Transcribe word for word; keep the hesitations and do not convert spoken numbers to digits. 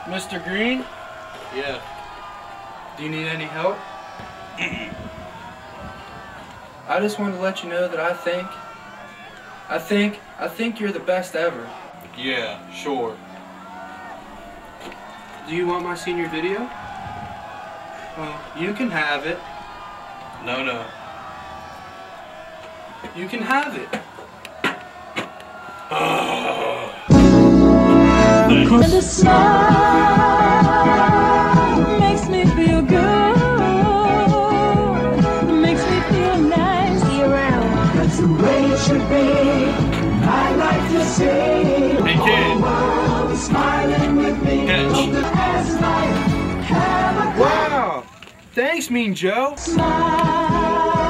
Mister Greene? Yeah. Do you need any help? I just wanted to let you know that I think, I think, I think you're the best ever. Yeah, sure. Do you want my senior video? Well, you can have it. No, no. You can have it. And the smile makes me feel good. Makes me feel nice. See you around. That's the way it should be. I like to say, Hey, kid. oh, smiling with me. Catch. Wow! Thanks, Mean Joe. Smile.